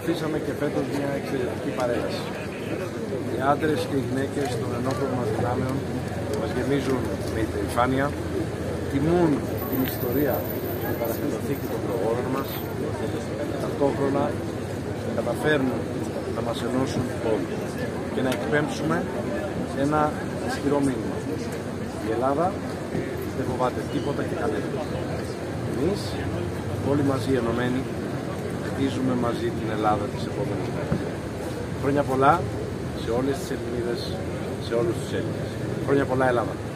στήσαμε και φέτος μια εξαιρετική παρέλαση. Οι άντρες και οι γυναίκες των ενόπλων μας δυνάμεων μας γεμίζουν με υπερηφάνεια, τιμούν την ιστορία και την παρασκευαστική των προγόνων μας και ταυτόχρονα καταφέρνουν να μας ενώσουν όλους και να εκπέμψουμε ένα ισχυρό μήνυμα. Η Ελλάδα δεν φοβάται τίποτα και κανένα. Εμείς, όλοι μαζί ενωμένοι, χτίζουμε μαζί την Ελλάδα της επόμενης μέρας. Χρόνια πολλά σε όλες τις Ελληνίδες, σε όλους τους Έλληνες. Χρόνια πολλά Ελλάδα.